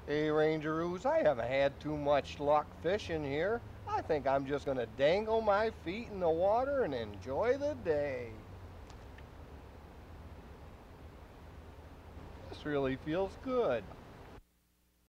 Hey, Rangeroos, I haven't had too much luck fishing here. I think I'm just going to dangle my feet in the water and enjoy the day. This really feels good.